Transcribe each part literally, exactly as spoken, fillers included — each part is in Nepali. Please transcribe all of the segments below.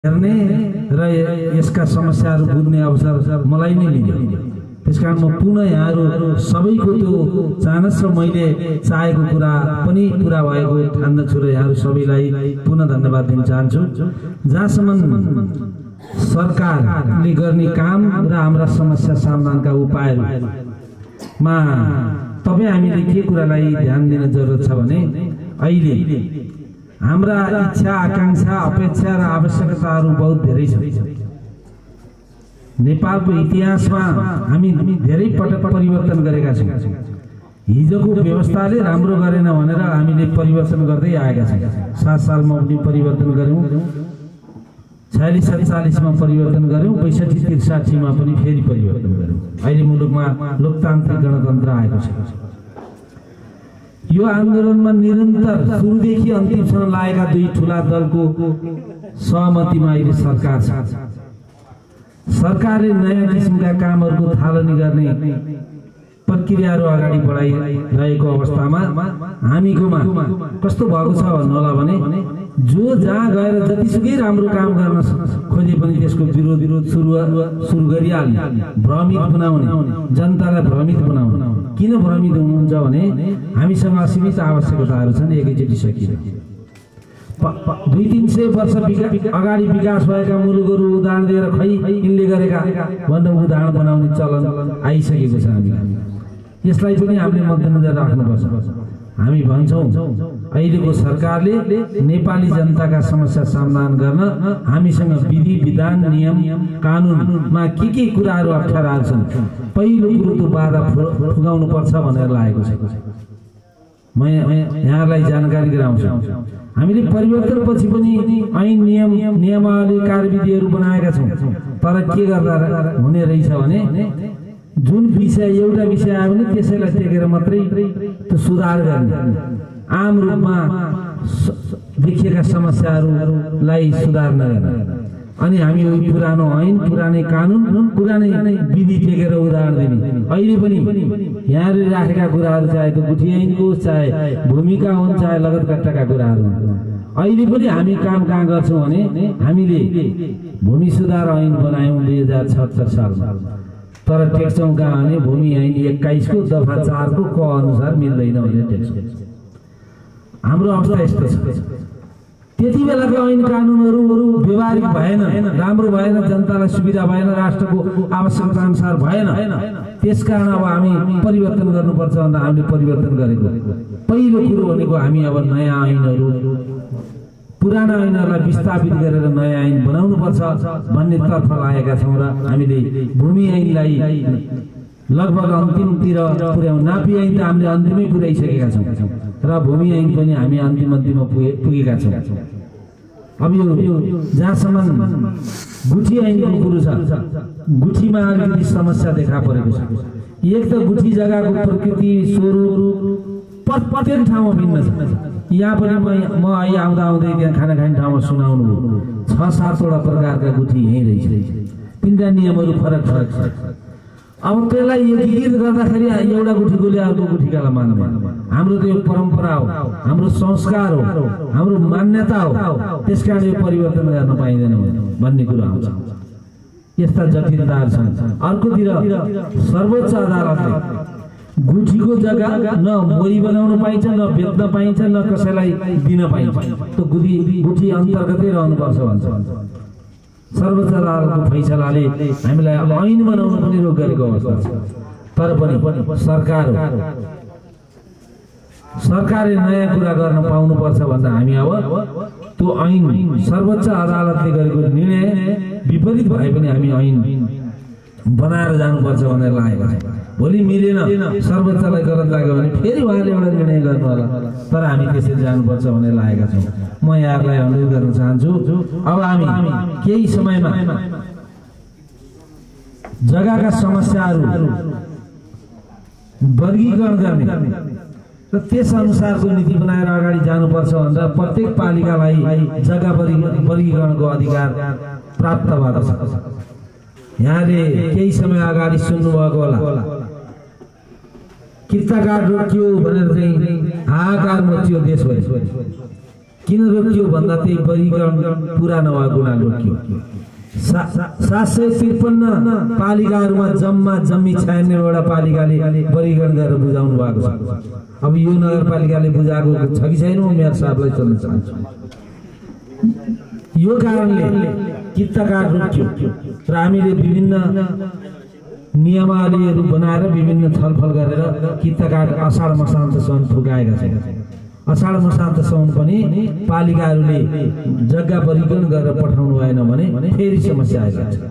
हेर्ने र यसका समस्याहरू बुझ्ने अवसर मलाई नै मिल्यो। त्यसकारण म पुनः यहाँहरू सबैको त्यो चाहना र मैले चाहेको कुरा पनि पूरा भएको ठान्दछु र यहाँहरू सबैलाई पुनः धन्यवाद दिन चाहन्छु। जहाँसम्म सरकारले गर्ने काम र हाम्रा समस्या समाधानका उपायहरूमा तपाईँ हामीले के कुरालाई ध्यान दिन जरुरत छ भने अहिले हाम्रा इच्छा आकांक्षा अपेक्षा र आवश्यकताहरू बहुत धेरै छन्। नेपालको इतिहासमा हामी धेरै पटक परिवर्तन गरेका छौँ। हिजोको व्यवस्थाले राम्रो गरेन भनेर हामीले परिवर्तन गर्दै आएका छौँ। सात सालमा पनि परिवर्तन गर्यौँ, छयालिस सत्तालिसमा परिवर्तन गर्यौँ, बैसठी त्रिसाठीमा पनि फेरि परिवर्तन गर्यौँ। अहिले मुलुकमा लोकतान्त्रिक गणतन्त्र आएको छ। यो आन्दोलनमा निरन्तर सुरुदेखि अन्तिमसम्म लागेका दुई ठूला दलको सहमतिमा अहिले सरकार छ। सरकारले नयाँ किसिमका कामहरूको थालनी गर्ने प्रक्रियाहरू अगाडि बढाइरहेको अवस्थामा हामीकोमा कस्तो भएको छ भन्नु होला भने जो जहाँ गएर जतिसुकै राम्रो काम गर्न खोजे पनि त्यसको विरोध विरोध सुरु सुरु गरिहाल्ने, भ्रमित बनाउने, जनतालाई भ्रमित बनाउने। किन भ्रमित हुनुहुन्छ भने हामीसँग असीमित आवश्यकताहरू छन्। एकैचोटि सकिन्छ। दुई तीन सय वर्ष अगाडि विकास भएका मुलुकहरू उदाहरण दिएर खै यिनले गरेका भनेर उदाहरण बनाउने चलन आइसकेको छ। हामी यसलाई पनि हामीले मध्यनजर राख्नुपर्छ। हामी भन्छौँ अहिलेको सरकारले नेपाली जनताका समस्या समाधान गर्न हामीसँग विधि विधान नियम कानुनमा के के कुराहरू अप्ठ्याराहरू छन्, पहिलो कुरो त बाधा फुगाउनु पर्छ भनेर लागेको छ। म यहाँलाई जानकारी गराउँछु। हामीले परिवर्तनपछि पनि ऐन नियम नियमावली कार्यविधिहरू बनाएका छौँ। तर के गर्दा हुने रहेछ भने जुन विषय एउटा विषय आयो भने त्यसैलाई टेकेर मात्रै त्यो सुधार गर्ने, आम रूपमा देखिएका समस्याहरूलाई सुधार नगर्ने। अनि हामी पुरानो ऐन, पुरानै कानुन, पुरानै विधि टेकेर उदाहरण दिने। अहिले पनि यहाँले राखेका कुराहरू चाहे त्यो गुठी ऐनको, चाहे भूमिका हुन्, चाहे लगत कट्टाका कुराहरू हुन्, अहिले पनि हामी काम कहाँ गर्छौँ भने हामीले भूमि सुधार ऐन बनायौँ दुई हजार छहत्तर सालमा। तर टेक्छौँ कहाँ भने भूमि ऐन एक्काइसको दफा चारको क अनुसार मिल्दैन भने टेक्छौँ। हाम्रो अवस्था यस्तो छ। त्यति बेलाको ऐन कानुनहरू व्यवहारिक भएन, राम्रो भएन, जनतालाई सुविधा भएन, राष्ट्रको आवश्यकता अनुसार भएन। त्यसकारण अब हामी परिवर्तन गर्नुपर्छ भनेर हामीले परिवर्तन गरेको पहिलो कुरो भनेको हामी अब नयाँ ऐनहरू, पुराना ऐनहरूलाई विस्थापित गरेर नयाँ ऐन बनाउनु पर्छ भन्ने तर्फ लागेका छौँ। र हामीले भूमि ऐनलाई लगभग अन्तिमतिर पुर्याउँ। नापी ऐन त हामीले अन्तिमै पुर्याइसकेका छौँ र भूमि ऐन पनि हामी अन्तिम अन्तिममा पुगे पुगेका छौँ। अब यो जहाँसम्म गुठी ऐनको कुरो छ, गुठीमा अलिकति समस्या देखा परेको छ। एक त गुठी जग्गाको प्रकृति स्वरूप प्रत्येक ठाउँमा भिन्न छ। यहाँ पनि म अहिले आउँदा आउँदै त्यहाँ खाना खाने ठाउँमा सुनाउनु छ सातवटा प्रकारका गुठी यहीँ रहेछ। तिनवटा नियमहरू फरक फरक छ। अब त्यसलाई एकीकृत गर्दाखेरि एउटा गुठीकोले अर्को गुठीकालाई मान्दैन। हाम्रो त्यो परम्परा हो, हाम्रो संस्कार हो, हाम्रो मान्यता हो। त्यसकारण यो परिवर्तन गर्न पाइँदैन भन्ने कुरो आउँछ। यस्ता जटिलताहरू छन्। अर्कोतिर सर्वोच्च अदालतले गुठीको जग्गा न मोरी बनाउन पाइन्छ, न बेच्न पाइन्छ, न कसैलाई दिन पाइन्छ। त्यो गुठी गुठी अन्तर्गतै रहनुपर्छ भन्छ। सर्वोच्च अदालतको फैसलाले हामीलाई अब ऐन बनाउन पनि रोक गरेको अवस्था छ। तर पनि सरकार सरकारले नयाँ कुरा गर्न पाउनुपर्छ भन्दा हामी अब त्यो ऐन सर्वोच्च अदालतले गरेको निर्णय विपरीत भए पनि हामी ऐन बनाएर जानुपर्छ भनेर लागेको छ। भोलि मिलेन, सर्वोच्चलाई गलत लाग्यो भने फेरि उहाँले एउटा निर्णय गर्नु होला। तर हामी त्यसरी जानुपर्छ भनेर लागेका छौँ। म यहाँहरूलाई अनुरोध गर्न चाहन्छु, अब हामी केही समयमा जग्गाका समस्याहरू वर्गीकरण गर्ने र त्यस अनुसारको नीति बनाएर अगाडि जानुपर्छ भनेर प्रत्येक पालिकालाई जग्गा वर्गीकरणको अधिकार प्राप्त भएको छ। यहाँले केही समय अगाडि सुन्नुभएको होला, किर्ताकार रोकियो भनेर चाहिँ हाहाकार मच्चियो देशभरि। किन रोकियो भन्दा त्यही वर्गीकरण पुरा नभएको हुनाले रोकियो। सात सय त्रिपन्न पालिकाहरूमा जम्मा जम्मी छयानब्बेवटा पालिकाले वर्गीकरण गरेर बुझाउनु भएको छ। अब यो नगरपालिकाले बुझाएको छ कि छैन म मेयर साहबलाई सोध्न चाहन्छु। यो कारणले कित्ताकार रोकियो र हामीले विभिन्न नियमावलीहरू बनाएर विभिन्न छलफल गरेर कित्ताकार असाढ मसान्तसम्म पुगाएका छन्। असाढ मसान्तसम्म पनि पालिकाहरूले जग्गा वर्गीकरण गरेर पठाउनु भएन भने फेरि समस्या आएका छ।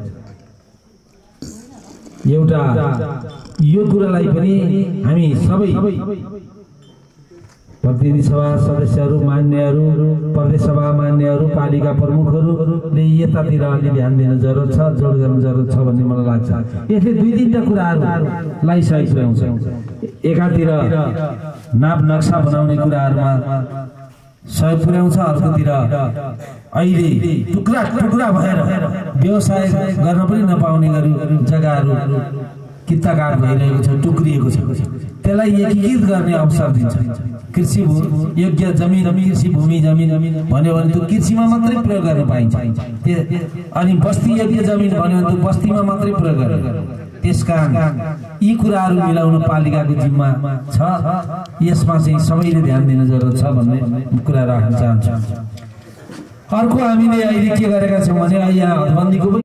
एउटा यो कुरालाई पनि हामी सबै प्रतिनिधि सभा सदस्यहरू, मान्यहरू, प्रदेश सभा मान्यहरू, पालिका प्रमुखहरूले यतातिर अलि ध्यान दिन जरुरत छ, जोड गर्न जरुरत छ भन्ने मलाई लाग्छ। यसले दुई तीनटा कुराहरूलाई सही पुर्याउँछ। एकातिर नाप नक्सा बनाउने कुराहरूमा सहयोग पुर्याउँछ, अर्कोतिर अहिले टुक्रा टुक्रा भएर व्यवसाय गर्न पनि नपाउने गरी जग्गाहरू कित्ताकार भइरहेको छ, टुक्रिएको छ। त्यसलाई एकीकृत गर्ने अवसर दिन्छ। कृषि योग्य जमिन, कृषि भूमि जमिन भन्यो भने त्यो कृषिमा मात्रै प्रयोग गर्न पाइन्छ, अनि बस्ती योग्य जमिन भन्यो भने त्यो बस्तीमा मात्रै प्रयोग गर्न। त्यसकारण यी कुराहरू मिलाउन पालिकाको जिम्मा छ। यसमा चाहिँ सबैले ध्यान दिन जरुरत छ भन्ने कुरा राख्न चाहन्छु। अर्को हामीले अहिले के गरेका छौँ भने यहाँ हदबन्दीको